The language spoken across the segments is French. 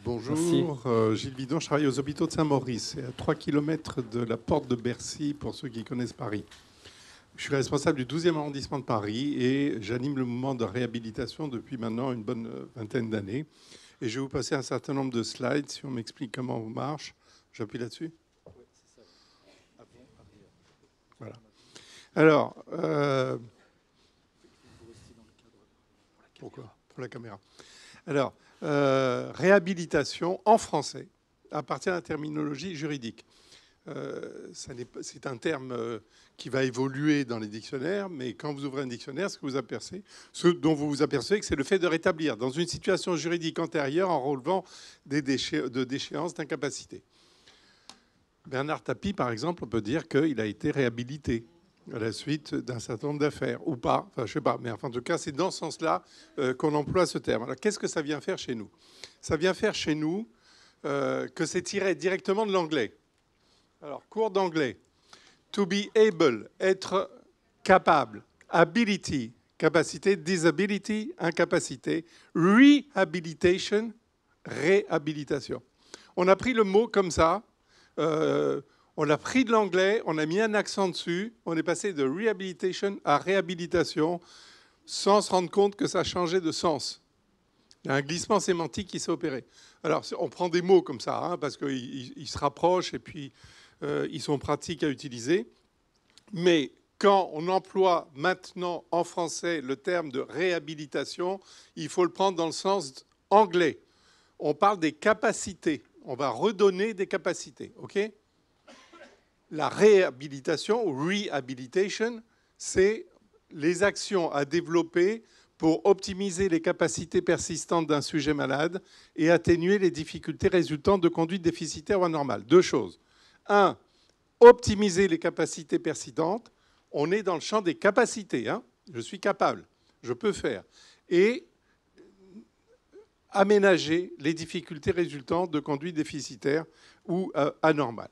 Merci. Bonjour, Gilles Bidon, je travaille aux hôpitaux de Saint-Maurice. C'est à 3 km de la porte de Bercy, pour ceux qui connaissent Paris. Je suis responsable du 12e arrondissement de Paris et j'anime le mouvement de réhabilitation depuis maintenant une bonne vingtaine d'années. Et je vais vous passer un certain nombre de slides, si on m'explique comment on marche. J'appuie là-dessus ? Oui, c'est ça. Voilà. Alors, pourquoi ? Pour la caméra. Alors, réhabilitation en français appartient à la terminologie juridique. C'est un terme qui va évoluer dans les dictionnaires, mais quand vous ouvrez un dictionnaire, ce dont vous vous apercevez, que c'est le fait de rétablir dans une situation juridique antérieure en relevant de déchéances d'incapacité. Bernard Tapie, par exemple, on peut dire qu'il a été réhabilité à la suite d'un certain nombre d'affaires, ou pas, enfin je sais pas, mais enfin, en tout cas c'est dans ce sens-là qu'on emploie ce terme. Alors qu'est-ce que ça vient faire chez nous ? Ça vient faire chez nous que c'est tiré directement de l'anglais. Alors cours d'anglais. To be able, être capable. Ability, capacité. Disability, incapacité. Rehabilitation, réhabilitation. On a pris le mot comme ça. On l'a pris de l'anglais, on a mis un accent dessus, on est passé de rehabilitation à réhabilitation sans se rendre compte que ça changeait de sens. Il y a un glissement sémantique qui s'est opéré. Alors, on prend des mots comme ça, hein, parce qu'ils se rapprochent et puis ils sont pratiques à utiliser. Mais quand on emploie maintenant en français le terme de réhabilitation, il faut le prendre dans le sens anglais. On parle des capacités. On va redonner des capacités, OK ? La réhabilitation, ou rehabilitation, c'est les actions à développer pour optimiser les capacités persistantes d'un sujet malade et atténuer les difficultés résultant de conduite déficitaire ou anormale. Deux choses. Un, optimiser les capacités persistantes. On est dans le champ des capacités. Hein. Je suis capable, je peux faire. Et aménager les difficultés résultant de conduite déficitaire ou anormale.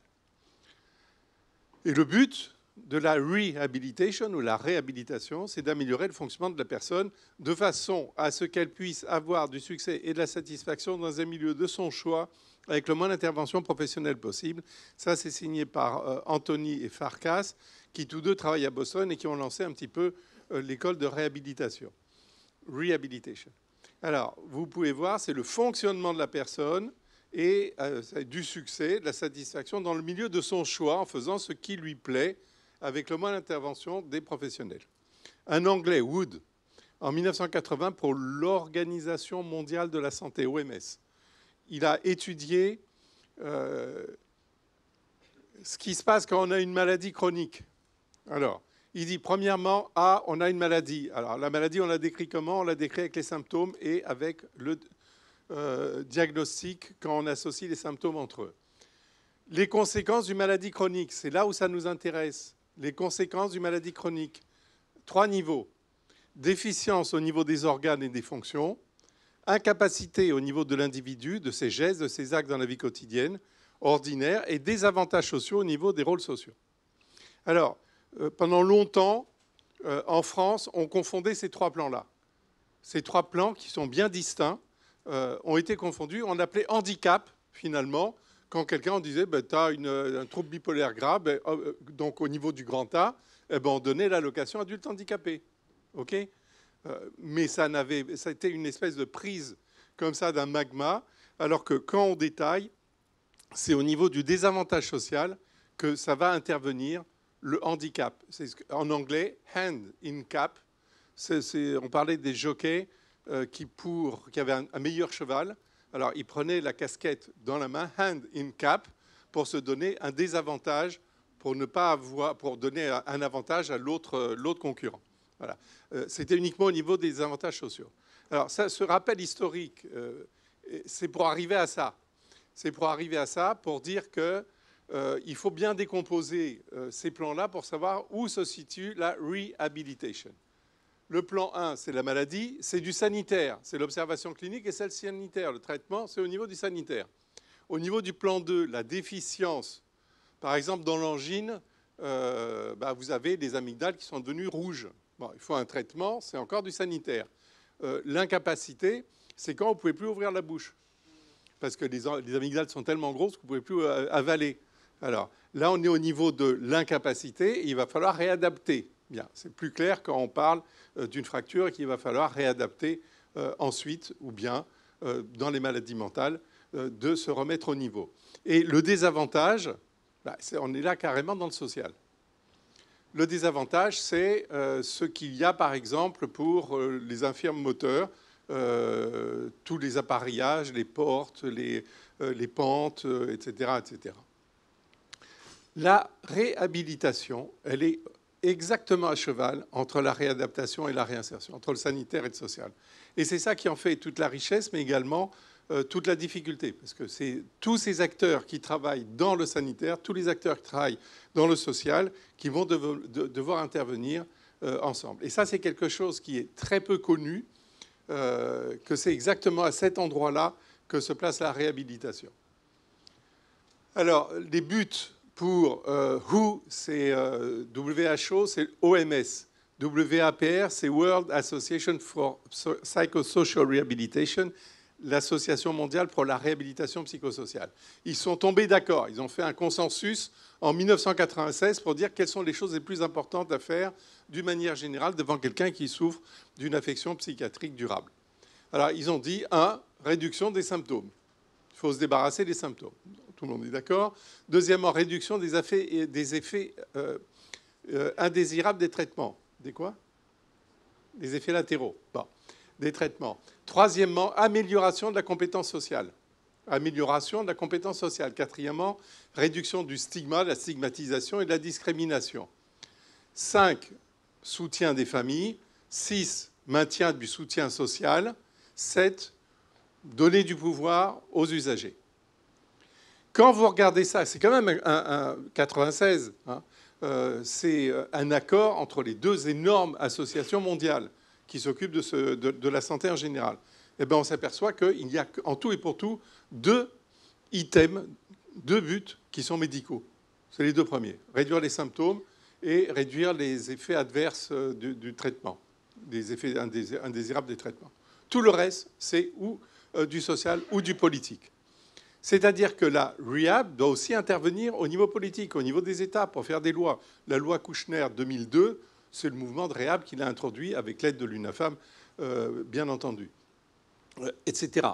Et le but de la rehabilitation ou la réhabilitation, c'est d'améliorer le fonctionnement de la personne de façon à ce qu'elle puisse avoir du succès et de la satisfaction dans un milieu de son choix avec le moins d'intervention professionnelle possible. Ça, c'est signé par Anthony et Farkas, qui tous deux travaillent à Boston et qui ont lancé un petit peu l'école de réhabilitation. Rehabilitation. Alors, vous pouvez voir, c'est le fonctionnement de la personne et du succès, de la satisfaction dans le milieu de son choix en faisant ce qui lui plaît avec le moins d'intervention des professionnels. Un Anglais, Wood, en 1980 pour l'Organisation mondiale de la santé, OMS, il a étudié ce qui se passe quand on a une maladie chronique. Alors, il dit, premièrement, on a une maladie. Alors, la maladie, on l'a décrit comment ? On l'a décrit avec les symptômes et avec le diagnostic quand on associe les symptômes entre eux. Les conséquences d'une maladie chronique, c'est là où ça nous intéresse. Les conséquences d'une maladie chronique. 3 niveaux. Déficience au niveau des organes et des fonctions. Incapacité au niveau de l'individu, de ses gestes, de ses actes dans la vie quotidienne, ordinaire. Et désavantages sociaux au niveau des rôles sociaux. Alors, pendant longtemps, en France, on confondait ces 3 plans-là. Ces 3 plans qui sont bien distincts ont été confondus. On appelait handicap, finalement, quand quelqu'un disait tu as un trouble bipolaire grave, donc au niveau du grand A, on donnait l'allocation adulte handicapé. Okay, mais ça a été une espèce de prise comme ça d'un magma, alors que quand on détaille, c'est au niveau du désavantage social que ça va intervenir le handicap. C'est en anglais, hand in cap. On parlait des jockeys qui avaient un meilleur cheval. Alors, ils prenaient la casquette dans la main, hand in cap, pour se donner un désavantage, pour donner un avantage à l'autre concurrent. Voilà. C'était uniquement au niveau des avantages sociaux. Alors, ça, ce rappel historique, c'est pour arriver à ça. C'est pour arriver à ça, pour dire qu'il faut bien décomposer ces plans-là pour savoir où se situe la rehabilitation. Le plan 1, c'est la maladie, c'est du sanitaire, c'est l'observation clinique et c'est le sanitaire. Le traitement, c'est au niveau du sanitaire. Au niveau du plan 2, la déficience, par exemple dans l'angine, vous avez des amygdales qui sont devenues rouges. Bon, il faut un traitement, c'est encore du sanitaire. L'incapacité, c'est quand on ne pouvait plus ouvrir la bouche. parce que les amygdales sont tellement grosses que vous ne pouvez plus avaler. Alors là, on est au niveau de l'incapacité et il va falloir réadapter. Bien, c'est plus clair quand on parle d'une fracture et qu'il va falloir réadapter ensuite, ou bien dans les maladies mentales, de se remettre au niveau. Et le désavantage, on est là carrément dans le social. Le désavantage, c'est ce qu'il y a, par exemple, pour les infirmes moteurs, tous les appareillages, les portes, les pentes, etc., etc. La réhabilitation, elle est exactement à cheval entre la réadaptation et la réinsertion, entre le sanitaire et le social. Et c'est ça qui en fait toute la richesse, mais également toute la difficulté, parce que c'est tous ces acteurs qui travaillent dans le sanitaire, tous les acteurs qui travaillent dans le social, qui vont devoir intervenir ensemble. Et ça, c'est quelque chose qui est très peu connu, que c'est exactement à cet endroit-là que se place la réhabilitation. Alors, les buts pour WHO, c'est WHO, c'est OMS. WAPR, c'est World Association for Psychosocial Rehabilitation, l'Association mondiale pour la réhabilitation psychosociale. Ils sont tombés d'accord. Ils ont fait un consensus en 1996 pour dire quelles sont les choses les plus importantes à faire d'une manière générale devant quelqu'un qui souffre d'une affection psychiatrique durable. Alors, ils ont dit, 1, réduction des symptômes. Il faut se débarrasser des symptômes. Tout le monde est d'accord. Deuxièmement, réduction des effets indésirables des traitements. Des quoi? Des effets latéraux. Bon. Des traitements. Troisièmement, amélioration de la compétence sociale. Amélioration de la compétence sociale. Quatrièmement, réduction du stigma, de la stigmatisation et de la discrimination. 5, soutien des familles. 6, maintien du soutien social. 7, donner du pouvoir aux usagers. Quand vous regardez ça, c'est quand même un 96, hein, c'est un accord entre les deux énormes associations mondiales qui s'occupent de la santé en général. Eh bien, on s'aperçoit qu'il y a en tout et pour tout 2 items, 2 buts qui sont médicaux. C'est les 2 premiers. Réduire les symptômes et réduire les effets adverses du traitement, des effets indésirables des traitements. Tout le reste, c'est ou du social ou du politique. C'est-à-dire que la rehab doit aussi intervenir au niveau politique, au niveau des États, pour faire des lois. La loi Kouchner 2002, c'est le mouvement de rehab qu'il a introduit avec l'aide de l'UNAFAM, bien entendu, etc.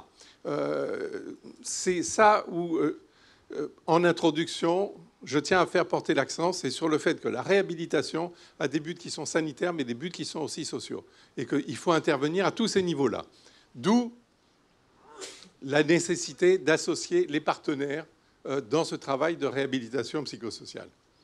C'est ça où, en introduction, je tiens à faire porter l'accent, c'est sur le fait que la réhabilitation a des buts qui sont sanitaires, mais des buts qui sont aussi sociaux. Et qu'il faut intervenir à tous ces niveaux-là. D'où la nécessité d'associer les partenaires dans ce travail de réhabilitation psychosociale.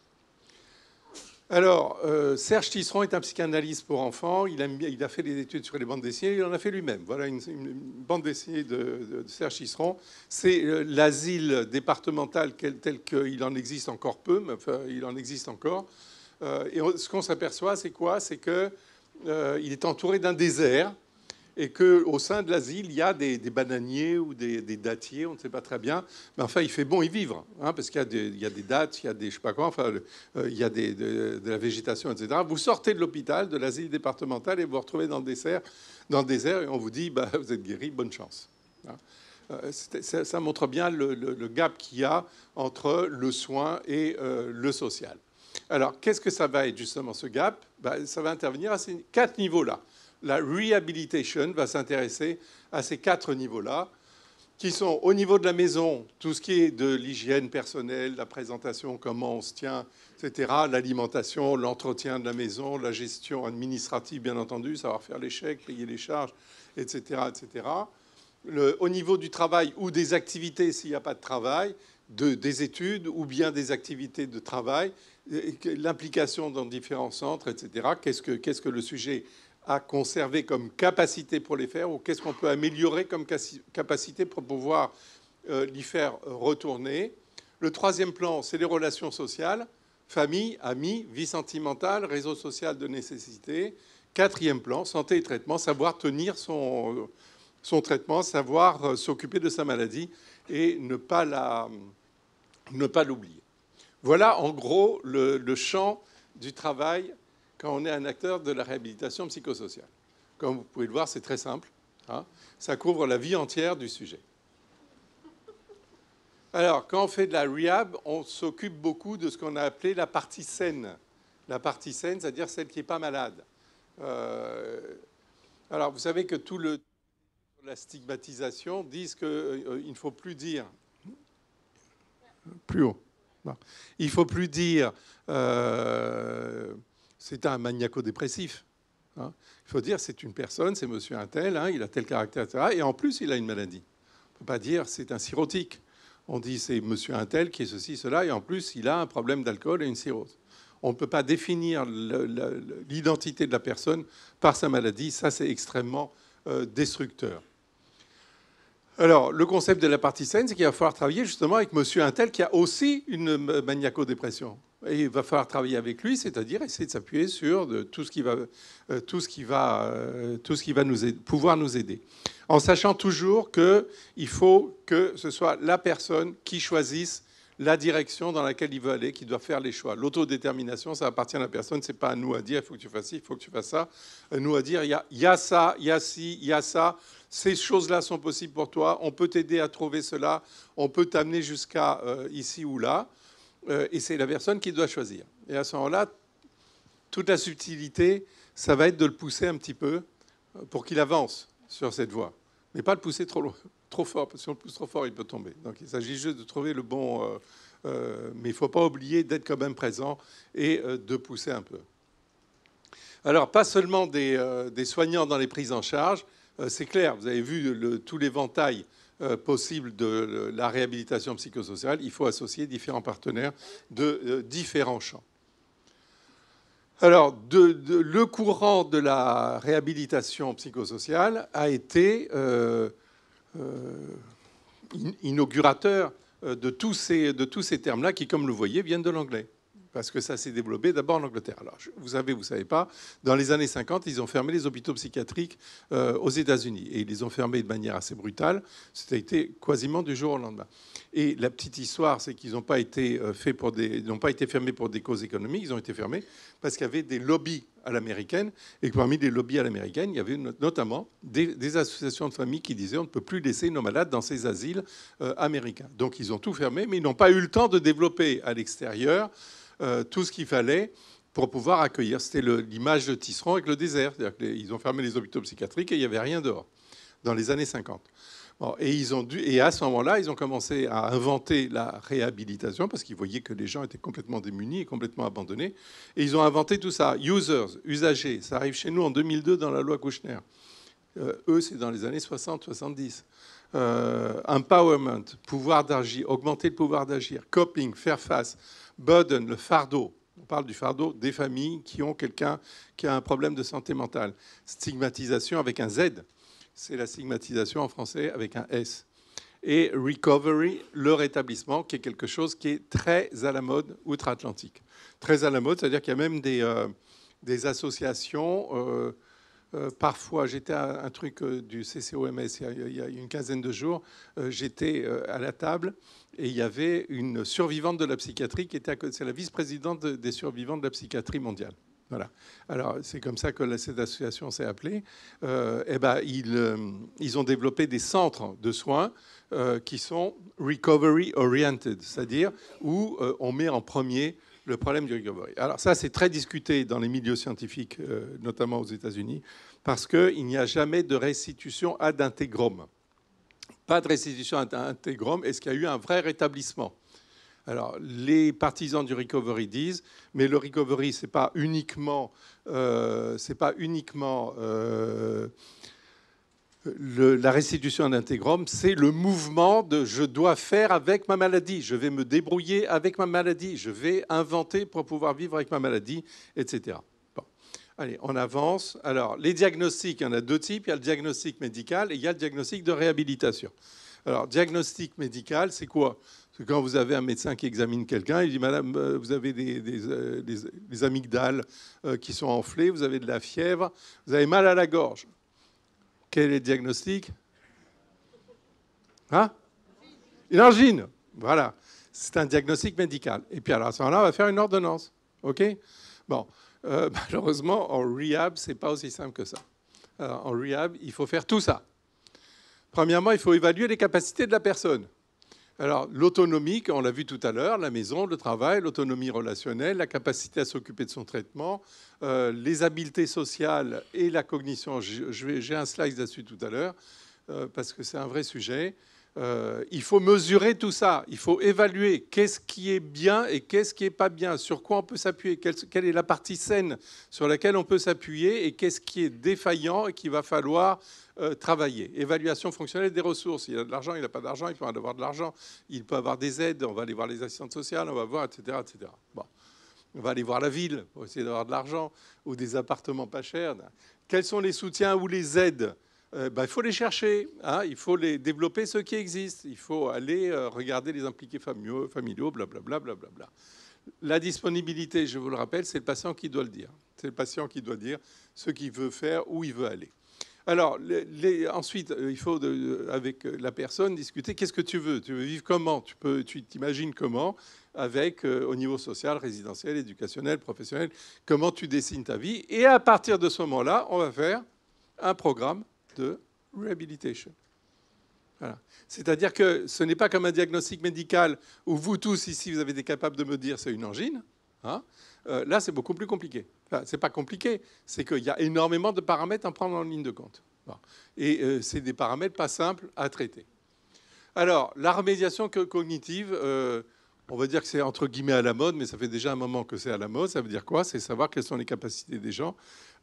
Alors, Serge Tisseron est un psychanalyste pour enfants. Il a fait des études sur les bandes dessinées. Il en a fait lui-même. Voilà une bande dessinée de Serge Tisseron. C'est l'asile départemental tel qu'il en existe encore peu, mais enfin, il en existe encore. Et ce qu'on s'aperçoit, c'est quoi? C'est qu'il est entouré d'un désert et qu'au sein de l'asile, il y a des bananiers ou des dattiers, on ne sait pas très bien. Mais enfin, il fait bon y vivre, hein, parce qu'il y a des dattes, il y a des je sais pas quoi, enfin, il y a de la végétation, etc. Vous sortez de l'hôpital, de l'asile départemental, et vous vous retrouvez dans le désert, et on vous dit, bah, vous êtes guéri, bonne chance. Hein. Ça montre bien le gap qu'il y a entre le soin et le social. Alors, qu'est-ce que ça va être, justement, ce gap? Ça va intervenir à ces 4 niveaux-là. La rehabilitation va s'intéresser à ces 4 niveaux-là, qui sont au niveau de la maison, tout ce qui est de l'hygiène personnelle, la présentation, comment on se tient, etc., l'alimentation, l'entretien de la maison, la gestion administrative, bien entendu, savoir faire les chèques, payer les charges, etc., etc. Au niveau du travail ou des activités, s'il n'y a pas de travail, des études ou bien des activités de travail, l'implication dans différents centres, etc. Qu'est-ce que le sujet à conserver comme capacité pour les faire, ou qu'est-ce qu'on peut améliorer comme capacité pour pouvoir l'y faire retourner. Le 3e plan, c'est les relations sociales, famille, amis, vie sentimentale, réseau social de nécessité. 4e plan, santé et traitement, savoir tenir son traitement, savoir s'occuper de sa maladie et ne pas l'oublier. Voilà en gros le champ du travail quand on est un acteur de la réhabilitation psychosociale. Comme vous pouvez le voir, c'est très simple. Hein. Ça couvre la vie entière du sujet. Alors, quand on fait de la rehab, on s'occupe beaucoup de ce qu'on a appelé la partie saine. La partie saine, c'est-à-dire celle qui n'est pas malade. Alors, vous savez que la stigmatisation disent qu'il ne faut plus dire... Plus haut. Non. Il ne faut plus dire c'est un maniaco-dépressif. Hein. Il faut dire c'est une personne, c'est monsieur un tel, hein, il a tel caractère, etc. Et en plus, il a une maladie. On ne peut pas dire c'est un cirrhotique. On dit c'est monsieur un tel qui est ceci, cela, et en plus, il a un problème d'alcool et une cirrhose. On ne peut pas définir l'identité de la personne par sa maladie. Ça, c'est extrêmement destructeur. Alors, le concept de la partie saine, c'est qu'il va falloir travailler justement avec monsieur un tel qui a aussi une maniaco-dépression. Et il va falloir travailler avec lui, c'est-à-dire essayer de s'appuyer sur tout ce qui va pouvoir nous aider. En sachant toujours qu'il faut que ce soit la personne qui choisisse la direction dans laquelle il veut aller, qui doit faire les choix. L'autodétermination, ça appartient à la personne. Ce n'est pas à nous à dire, il faut que tu fasses ci, il faut que tu fasses ça. À nous à dire, il y a ça, il y a ci, il y a ça. Ces choses-là sont possibles pour toi. On peut t'aider à trouver cela. On peut t'amener jusqu'à ici ou là. Et c'est la personne qui doit choisir. Et à ce moment-là, toute la subtilité, ça va être de le pousser un petit peu pour qu'il avance sur cette voie. Mais pas le pousser trop fort, parce que si on le pousse trop fort, il peut tomber. Donc il s'agit juste de trouver le bon... mais il ne faut pas oublier d'être quand même présent et de pousser un peu. Alors, pas seulement des soignants dans les prises en charge, c'est clair, vous avez vu tout l'éventail possible de la réhabilitation psychosociale. Il faut associer différents partenaires de différents champs. Alors, le courant de la réhabilitation psychosociale a été inaugurateur de tous ces termes-là qui, comme vous le voyez, viennent de l'anglais. Parce que ça s'est développé d'abord en Angleterre. Alors, vous savez pas, dans les années 50, ils ont fermé les hôpitaux psychiatriques aux États-Unis. Et ils les ont fermés de manière assez brutale. C'était été quasiment du jour au lendemain. Et la petite histoire, c'est qu'ils n'ont pas été fermés pour des causes économiques. Ils ont été fermés parce qu'il y avait des lobbies à l'américaine. Et que parmi les lobbies à l'américaine, il y avait notamment des associations de familles qui disaient on ne peut plus laisser nos malades dans ces asiles américains. Donc, ils ont tout fermé, mais ils n'ont pas eu le temps de développer à l'extérieur tout ce qu'il fallait pour pouvoir accueillir. C'était l'image de Tisserand avec le désert. Ils ont fermé les hôpitaux psychiatriques et il n'y avait rien dehors, dans les années 50. Bon, et à ce moment-là, ils ont commencé à inventer la réhabilitation parce qu'ils voyaient que les gens étaient complètement démunis et complètement abandonnés. Et ils ont inventé tout ça. Usagers, ça arrive chez nous en 2002 dans la loi Kouchner. Eux, c'est dans les années 60-70. Empowerment, pouvoir d'agir, augmenter le pouvoir d'agir. Coping, faire face. Burden, le fardeau. On parle du fardeau des familles qui ont quelqu'un qui a un problème de santé mentale. Stigmatisation avec un Z. C'est la stigmatisation en français avec un S. Et recovery, le rétablissement, qui est quelque chose qui est très à la mode outre-Atlantique. Très à la mode, c'est-à-dire qu'il y a même des associations... parfois, j'étais à un truc du CCOMS il y a une quinzaine de jours. J'étais à la table et il y avait une survivante de la psychiatrie qui était à côté. C'est la vice-présidente des survivants de la psychiatrie mondiale. Voilà. Alors, c'est comme ça que cette association s'est appelée. Ils ont développé des centres de soins qui sont recovery oriented, c'est-à-dire où on met en premier le problème du recovery. Alors ça, c'est très discuté dans les milieux scientifiques, notamment aux États-Unis, parce qu'il n'y a jamais de restitution ad integrum. Pas de restitution ad integrum. Est-ce qu'il y a eu un vrai rétablissement ? Alors, les partisans du recovery disent, mais le recovery, c'est pas uniquement la restitution d'intégrum, c'est le mouvement de je dois faire avec ma maladie, je vais me débrouiller avec ma maladie, je vais inventer pour pouvoir vivre avec ma maladie, etc. Bon. Allez, on avance. Alors, les diagnostics, il y en a deux types. Il y a le diagnostic médical et il y a le diagnostic de réhabilitation. Alors, diagnostic médical, c'est quoi ? C'est quand vous avez un médecin qui examine quelqu'un, il dit « Madame, vous avez des amygdales qui sont enflées, vous avez de la fièvre, vous avez mal à la gorge. » Quel est le diagnostic ? Hein ? Une angine. Voilà. C'est un diagnostic médical. Et puis alors, à ce moment-là, on va faire une ordonnance. OK ? Bon. Malheureusement, en rehab, ce n'est pas aussi simple que ça. Alors, en rehab, il faut faire tout ça. Premièrement, il faut évaluer les capacités de la personne. Alors, l'autonomie, on l'a vu tout à l'heure, la maison, le travail, l'autonomie relationnelle, la capacité à s'occuper de son traitement, les habiletés sociales et la cognition. J'ai un slide là-dessus tout à l'heure, parce que c'est un vrai sujet. Il faut mesurer tout ça. Il faut évaluer qu'est-ce qui est bien et qu'est-ce qui n'est pas bien, sur quoi on peut s'appuyer, quelle est la partie saine sur laquelle on peut s'appuyer et qu'est-ce qui est défaillant et qu'il va falloir travailler. Évaluation fonctionnelle des ressources. Il a de l'argent, il n'a pas d'argent, il peut avoir de l'argent, il peut avoir des aides, on va aller voir les assistantes sociales, on va voir, etc. etc. Bon. On va aller voir la ville pour essayer d'avoir de l'argent ou des appartements pas chers. Quels sont les soutiens ou les aides? Il faut les chercher, hein, il faut les développer, ceux qui existent. Il faut aller regarder les impliqués familiaux, blablabla. Blablabla. La disponibilité, je vous le rappelle, c'est le patient qui doit le dire. C'est le patient qui doit dire ce qu'il veut faire, où il veut aller. Alors, ensuite, il faut, avec la personne, discuter. Qu'est-ce que tu veux? Tu veux vivre comment? Tu t'imagines comment? Avec, au niveau social, résidentiel, éducationnel, professionnel, comment tu dessines ta vie. Et à partir de ce moment-là, on va faire un programme de rehabilitation. Voilà. C'est-à-dire que ce n'est pas comme un diagnostic médical où vous tous ici, vous avez été capables de me dire c'est une angine. Hein. Là, c'est beaucoup plus compliqué. Enfin, c'est pas compliqué, c'est qu'il y a énormément de paramètres à prendre en ligne de compte. Bon. Et c'est des paramètres pas simples à traiter. Alors, la remédiation cognitive, on va dire que c'est entre guillemets à la mode, mais ça fait déjà un moment que c'est à la mode. Ça veut dire quoi? C'est savoir quelles sont les capacités des gens.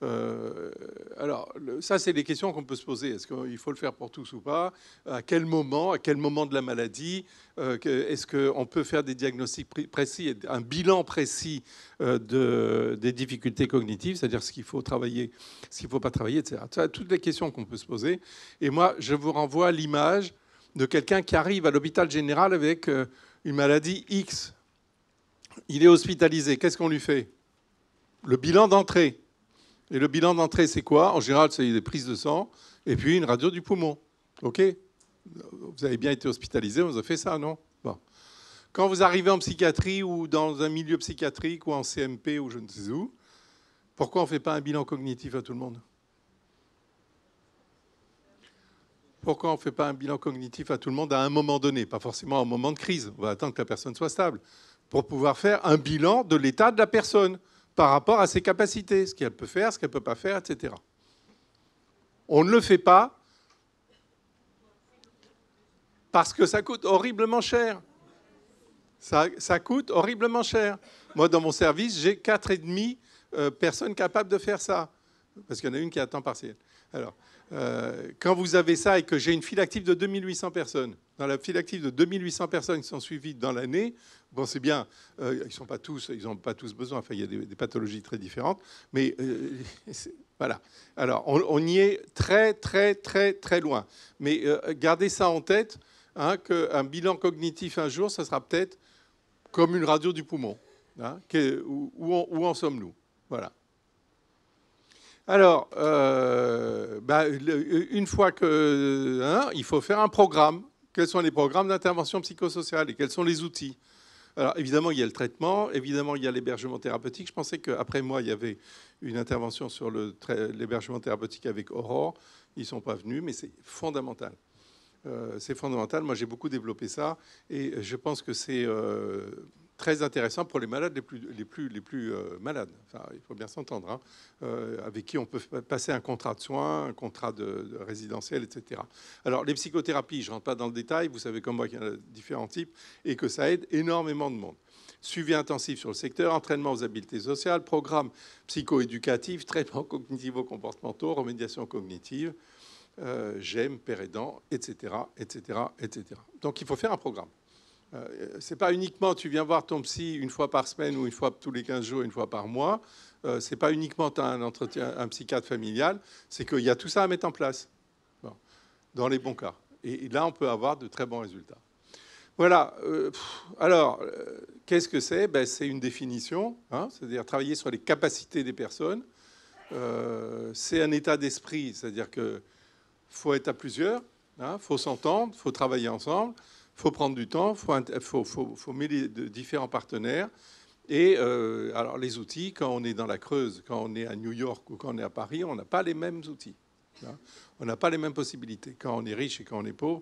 Alors, ça, c'est des questions qu'on peut se poser. Est-ce qu'il faut le faire pour tous ou pas? À quel moment de la maladie? Est-ce qu'on peut faire des diagnostics précis, un bilan précis des difficultés cognitives, c'est-à-dire ce qu'il faut travailler, ce qu'il ne faut pas travailler, etc. Ça, toutes les questions qu'on peut se poser. Et moi, je vous renvoie à l'image de quelqu'un qui arrive à l'hôpital général avec une maladie X. Il est hospitalisé. Qu'est-ce qu'on lui fait? Le bilan d'entrée. Et le bilan d'entrée, c'est quoi? En général, c'est des prises de sang et puis une radio du poumon. OK? Vous avez bien été hospitalisé, on vous a fait ça, non? Bon. Quand vous arrivez en psychiatrie ou dans un milieu psychiatrique ou en CMP ou je ne sais où, pourquoi on ne fait pas un bilan cognitif à tout le monde? Pourquoi on ne fait pas un bilan cognitif à tout le monde à un moment donné? Pas forcément à un moment de crise. On va attendre que la personne soit stable pour pouvoir faire un bilan de l'état de la personne par rapport à ses capacités, ce qu'elle peut faire, ce qu'elle ne peut pas faire, etc. On ne le fait pas parce que ça coûte horriblement cher. Ça coûte horriblement cher. Moi, dans mon service, j'ai 4,5 personnes capables de faire ça. Parce qu'il y en a une qui est à temps partiel. Alors, quand vous avez ça et que j'ai une file active de 2800 personnes, dans la file active de 2800 personnes qui sont suivies dans l'année, bon, c'est bien, ils n'ont pas tous besoin, enfin, il y a des pathologies très différentes, mais voilà. Alors, on y est très, très, très, très loin. Mais gardez ça en tête, hein, qu'un bilan cognitif un jour, ça sera peut-être comme une radio du poumon. Hein, où en sommes-nous? Voilà. Alors, une fois que... Hein, il faut faire un programme. Quels sont les programmes d'intervention psychosociale et quels sont les outils? Alors, évidemment, il y a le traitement. Évidemment, il y a l'hébergement thérapeutique. Je pensais qu'après moi, il y avait une intervention sur l'hébergement thérapeutique avec Aurore. Ils ne sont pas venus, mais c'est fondamental. C'est fondamental. Moi, j'ai beaucoup développé ça. Et je pense que c'est... très intéressant pour les malades les plus malades. Enfin, il faut bien s'entendre, hein, avec qui on peut passer un contrat de soins, un contrat de résidentiel, etc. Alors, les psychothérapies, je ne rentre pas dans le détail, vous savez comme moi qu'il y en a différents types, et que ça aide énormément de monde. Suivi intensif sur le secteur, entraînement aux habiletés sociales, programme psychoéducatif, traitement cognitivo-comportementaux, remédiation cognitive, GEM, père aidant, etc., etc., etc. Donc, il faut faire un programme. C'est pas uniquement tu viens voir ton psy une fois par semaine ou une fois tous les 15 jours, une fois par mois. C'est pas uniquement tu as un entretien, un psychiatre familial. C'est qu'il y a tout ça à mettre en place, bon, dans les bons cas. Et là, on peut avoir de très bons résultats. Voilà. Alors, qu'est-ce que c'est? C'est une définition, hein, c'est-à-dire travailler sur les capacités des personnes. C'est un état d'esprit, c'est-à-dire que faut être à plusieurs, hein, faut s'entendre, faut travailler ensemble. Il faut prendre du temps, il faut mêler de différents partenaires. Et alors les outils, quand on est dans la Creuse, quand on est à New York ou quand on est à Paris, on n'a pas les mêmes outils. On n'a pas les mêmes possibilités. Quand on est riche et quand on est pauvre,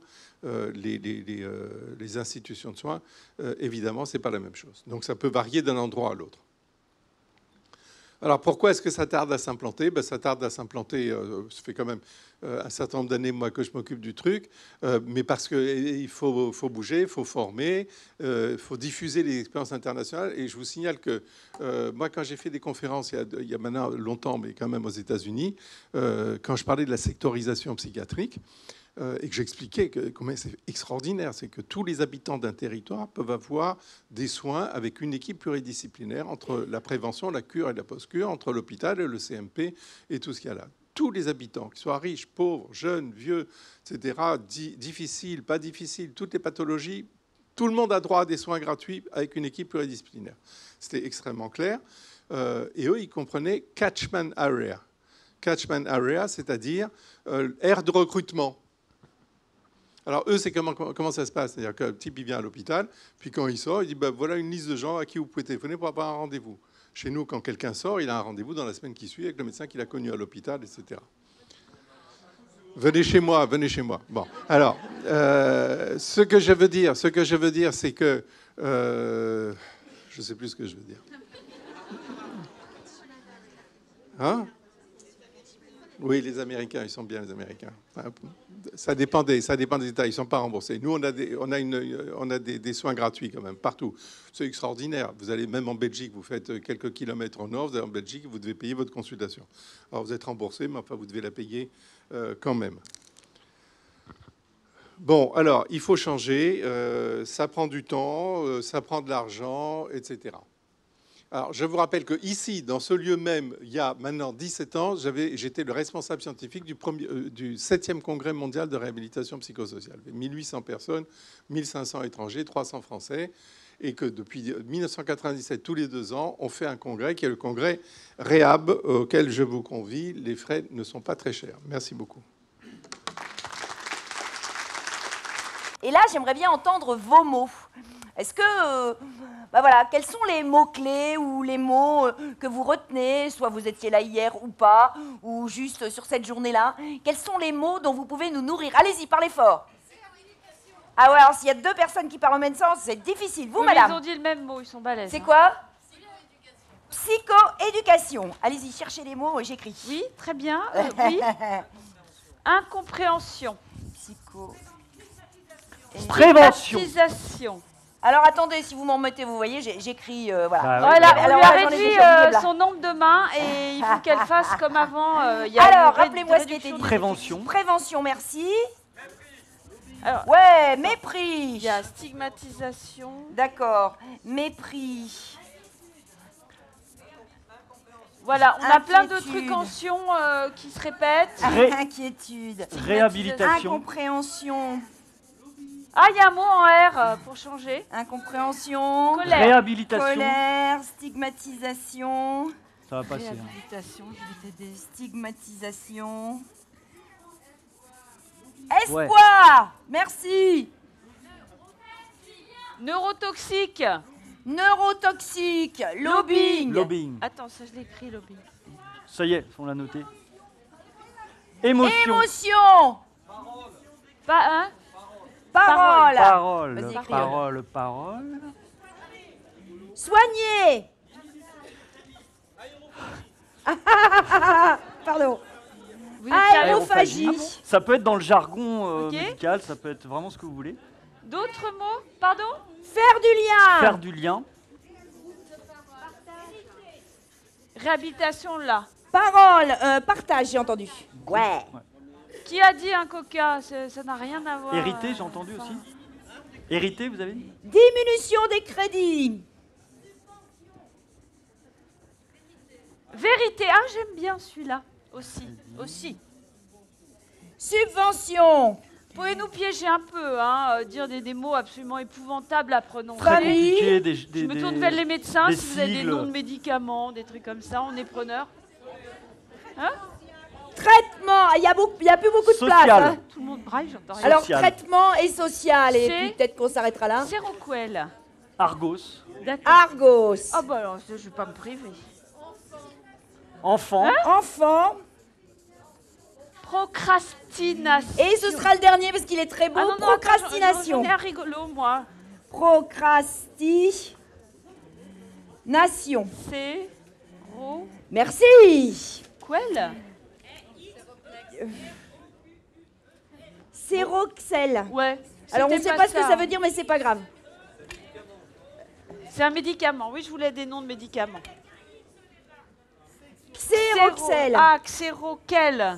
les institutions de soins, évidemment, ce n'est pas la même chose. Donc ça peut varier d'un endroit à l'autre. Alors pourquoi est-ce que ça tarde à s'implanter? Ça tarde à s'implanter, ça fait quand même un certain nombre d'années moi que je m'occupe du truc, mais parce qu'il faut bouger, il faut former, il faut diffuser les expériences internationales. Et je vous signale que moi quand j'ai fait des conférences il y a maintenant longtemps, mais quand même aux États-Unis, quand je parlais de la sectorisation psychiatrique, et que j'expliquais comment c'est extraordinaire, c'est que tous les habitants d'un territoire peuvent avoir des soins avec une équipe pluridisciplinaire entre la prévention, la cure et la post-cure, entre l'hôpital et le CMP et tout ce qu'il y a là. Tous les habitants, qu'ils soient riches, pauvres, jeunes, vieux, etc., difficiles, pas difficiles, toutes les pathologies, tout le monde a droit à des soins gratuits avec une équipe pluridisciplinaire. C'était extrêmement clair. Et eux, ils comprenaient catchment area. Catchment area, c'est-à-dire aire de recrutement. Alors, eux, c'est comment ça se passe? C'est-à-dire que le type, il vient à l'hôpital, puis quand il sort, il dit voilà une liste de gens à qui vous pouvez téléphoner pour avoir un rendez-vous. Chez nous, quand quelqu'un sort, il a un rendez-vous dans la semaine qui suit avec le médecin qu'il a connu à l'hôpital, etc. Venez chez moi, venez chez moi. Bon, alors, ce que je veux dire, c'est que... je ne sais plus ce que je veux dire. Hein? Oui, les Américains, ils sont bien, les Américains. Ça dépend des États, ils ne sont pas remboursés. Nous, on a des soins gratuits quand même, partout. C'est extraordinaire. Vous allez même en Belgique, vous faites quelques kilomètres au nord, vous allez en Belgique, vous devez payer votre consultation. Alors, vous êtes remboursé, mais enfin, vous devez la payer quand même. Bon, alors, il faut changer. Ça prend du temps, ça prend de l'argent, etc. Alors, je vous rappelle qu'ici, dans ce lieu même, il y a maintenant 17 ans, j'étais le responsable scientifique du 7e congrès mondial de réhabilitation psychosociale. 1800 personnes, 1500 étrangers, 300 Français. Et que depuis 1997, tous les 2 ans, on fait un congrès qui est le congrès Réhab, auquel je vous convie. Les frais ne sont pas très chers. Merci beaucoup. Et là, j'aimerais bien entendre vos mots. Est-ce que... voilà, quels sont les mots-clés ou les mots que vous retenez, soit vous étiez là hier ou pas, ou juste sur cette journée-là? Quels sont les mots dont vous pouvez nous nourrir? Allez-y, parlez fort. Ah ouais, alors s'il y a 2 personnes qui parlent en même sens, c'est difficile. Vous, madame? Ils ont dit le même mot, ils sont balèzes. C'est quoi? Psycho-éducation. Allez-y, cherchez les mots, j'écris. Oui, très bien. Oui. Incompréhension. Psycho. Prévention. Stigmatisation. Alors attendez, si vous m'en mettez, vous voyez, j'écris, voilà. Bah, Voilà, on Alors, lui a attendez, réduit je suis son nombre de mains et il faut qu'elle fasse comme avant. Alors, rappelez-moi ce qui était dit. Prévention. Prévention, merci. Alors, Ouais, mépris. il y a stigmatisation. D'accord, mépris. Voilà, on a plein de Inquiétude. trucs anciens qui se répètent. Inquiétude. Réhabilitation. Incompréhension. Ah, il y a un mot en R pour changer. Incompréhension. Colère. Réhabilitation. Colère, stigmatisation. Ça va passer. Hein. Réhabilitation, je vais t'aider. Stigmatisation. Ouais. Espoir. Merci. Neurotoxique. Neurotoxique. Lobbying. Lobbying. Attends, ça je l'ai écrit, lobbying. Ça y est, on l'a noté. Émotion. Émotion. Pas un. Parole. Parole. Vas-y, écris. Parole. Parole. Soigner. Pardon. Vous étiez à- Aérophagie. Ah bon, ça peut être dans le jargon Ok. médical, ça peut être vraiment ce que vous voulez. D'autres mots? Pardon? Faire du lien. Faire du lien. Réhabilitation là. Parole. Partage, j'ai entendu. Ouais. Qui a dit un coca? Ça n'a rien à voir. Hériter, j'ai entendu aussi. Hériter, vous avez dit? Diminution des crédits. Vérité. Ah, j'aime bien celui-là. Aussi. Subvention. Vous pouvez nous piéger un peu, hein, dire des mots absolument épouvantables à prononcer. Très Famille. compliqué. Je me tourne vers les médecins, des si vous avez des sigles. noms de médicaments, des trucs comme ça, on est preneur. Hein? Traitement. Il y a plus beaucoup de Social. place. Hein. Tout le monde braille, j'entends rien. Alors, Social. traitement et social. Et C'est- puis peut-être qu'on s'arrêtera là. Séroquel. Argos. D'accord. Argos. Ah bah alors, je vais pas me priver. Enfant. Enfant. Procrastination. Et ce sera le dernier parce qu'il est très beau. Ah non, non, Procrastination. J'en ai un rigolo, moi. Procrastination. Séro... Merci. Quel? Séroxel. Ouais. Alors on ne c'était sait pas ce que ça. ça veut dire, mais c'est pas grave. C'est un médicament. Oui, je voulais des noms de médicaments. Séroxel. Ah, xéroquel.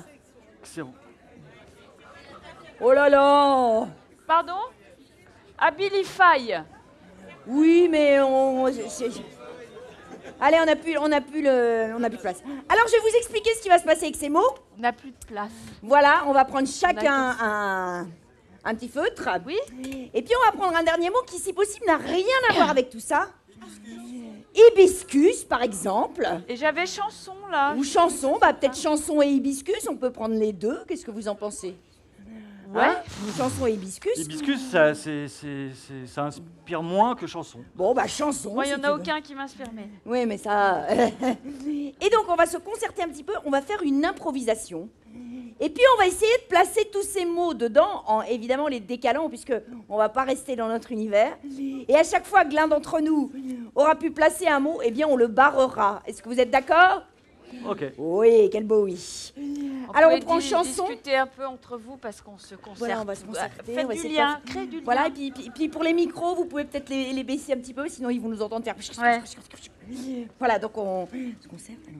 Oh là là. Pardon? Abilify. Oui, mais allez, on n'a plus de place. Alors, je vais vous expliquer ce qui va se passer avec ces mots. On n'a plus de place. Voilà, on va prendre chacun un petit feutre. Oui? Et puis, on va prendre un dernier mot qui, si possible, n'a rien à voir avec tout ça. Hibiscus, par exemple. Et j'avais chanson, là. Ou chanson, bah peut-être chanson et hibiscus, on peut prendre les deux. Qu'est-ce que vous en pensez? Ouais. Hein? Chanson et hibiscus. Hibiscus, ça inspire moins que chanson. Bon, bah chanson. Moi, il n'y si en a tu veux. aucun qui m'inspire, mais... Oui, mais ça... Et donc, on va se concerter un petit peu, on va faire une improvisation. Et puis, on va essayer de placer tous ces mots dedans, en évidemment les décalant, puisque on va pas rester dans notre univers. Et à chaque fois que l'un d'entre nous aura pu placer un mot, eh bien, on le barrera. Est-ce que vous êtes d'accord? Ok. Oui, quel beau oui. Alors, on prend chanson. Discuter un peu entre vous parce qu'on se concerte. Voilà, on va se concerter, Faites on va du essayer de lien, faire- créez du lien. Voilà, et puis pour les micros, vous pouvez peut-être les baisser un petit peu, sinon ils vont nous entendre faire... Ouais. Voilà, donc on se concerte. Alors,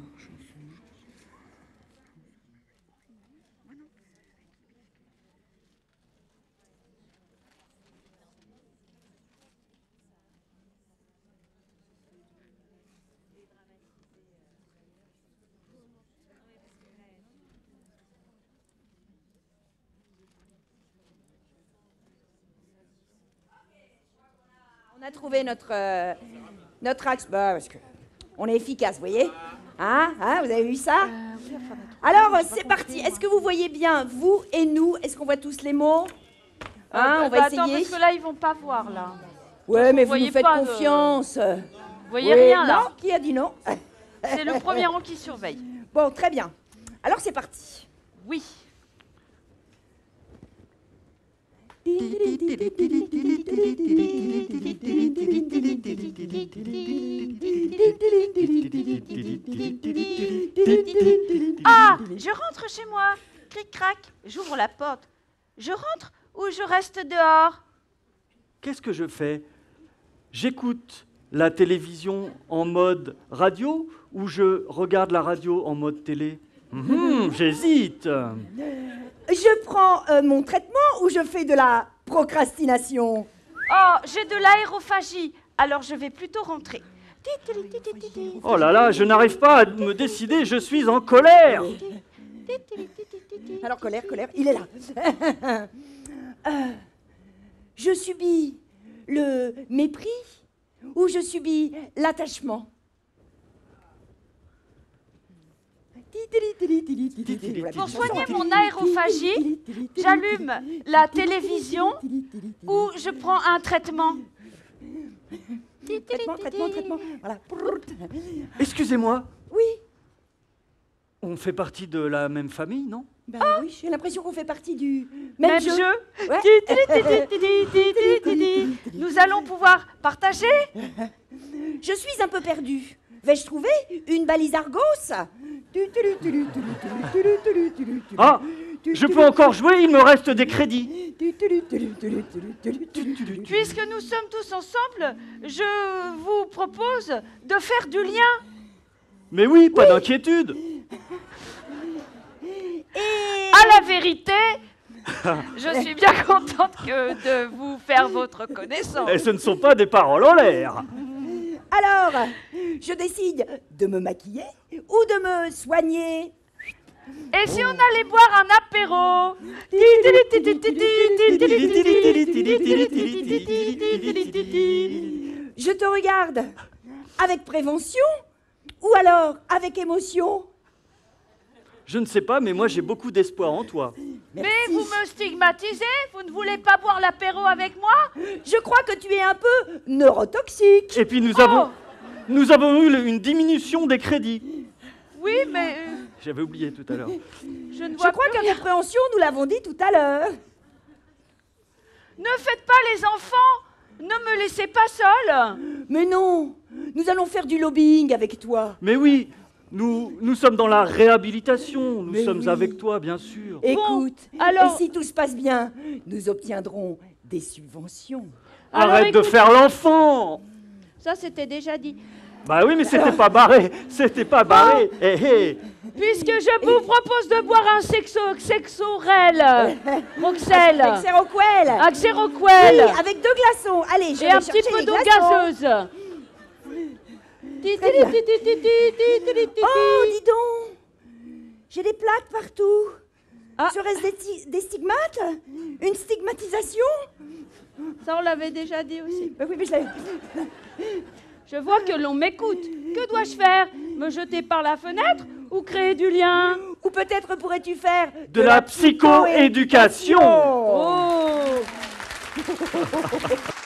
on a trouvé notre axe, bah, parce que on est efficace, vous voyez? Hein, vous avez vu ça? Alors, c'est parti. Est-ce que vous voyez bien, vous et nous? Est-ce qu'on voit tous les mots? Hein, on va Attends, essayer. parce que là, ils vont pas voir, là. Ouais, mais vous voyez nous faites pas, confiance. Vous voyez Oui, rien, là. Non, qui a dit non? C'est le premier rang qui surveille. Bon, très bien. Alors, c'est parti. Oui. Ah, je rentre chez moi. Cric-crac, j'ouvre la porte. Je rentre ou je reste dehors? Qu'est-ce que je fais? J'écoute la télévision en mode radio ou je regarde la radio en mode télé? J'hésite. Je prends mon traitement ou je fais de la procrastination? Oh, j'ai de l'aérophagie, alors je vais plutôt rentrer. Oh là là, je n'arrive pas à me décider, je suis en colère. Alors, colère, il est là. Je subis le mépris ou je subis l'attachement? Pour soigner mon aérophagie, j'allume la télévision ou je prends un traitement. Traitement, voilà. Excusez-moi, Oui, on fait partie de la même famille, non? bah oui, j'ai l'impression qu'on fait partie du même jeu. Ouais. Nous allons pouvoir partager. Je suis un peu perdue. Vais-je trouver une balise Argos? Ah, je peux encore jouer, il me reste des crédits. Puisque nous sommes tous ensemble, je vous propose de faire du lien. Mais oui, pas d'inquiétude. À la vérité, je suis bien contente de vous faire votre connaissance. Et ce ne sont pas des paroles en l'air. Alors, je décide de me maquiller ou de me soigner. Et si on allait boire un apéro? Je te regarde avec prévention ou alors avec émotion? Je ne sais pas, mais moi j'ai beaucoup d'espoir en toi. Mais vous me stigmatisez? Vous ne voulez pas boire l'apéro avec moi? Je crois que tu es un peu neurotoxique. Et puis nous avons eu une diminution des crédits. Oui, mais j'avais oublié tout à l'heure. Je ne Je vois crois plus qu'à rien. répréhension, nous l'avons dit tout à l'heure. Ne faites pas les enfants. Ne me laissez pas seule. Mais non, nous allons faire du lobbying avec toi. Mais oui, nous sommes dans la réhabilitation, nous Mais sommes oui. avec toi, bien sûr. Écoute, alors- et si tout se passe bien, nous obtiendrons des subventions. Alors, Arrête de écoute- faire l'enfant. Ça, c'était déjà dit. Bah oui, mais c'était pas barré, c'était pas barré. Eh, eh. Puisque je vous propose de boire un sexorel, Roxel, Xeroquel. un Xeroquel Oui, avec 2 glaçons. Allez, je et vais un petit chercher peu les d'eau glaçons. gazeuse. Très bien. Oh, dis donc, j'ai des plaques partout. Ah. Serait-ce des stigmates? Une stigmatisation? Ça, on l'avait déjà dit aussi. Bah oui, mais je l'avais... Je vois que l'on m'écoute. Que dois-je faire? Me jeter par la fenêtre ou créer du lien? Ou peut-être pourrais-tu faire De la psychoéducation. Oh!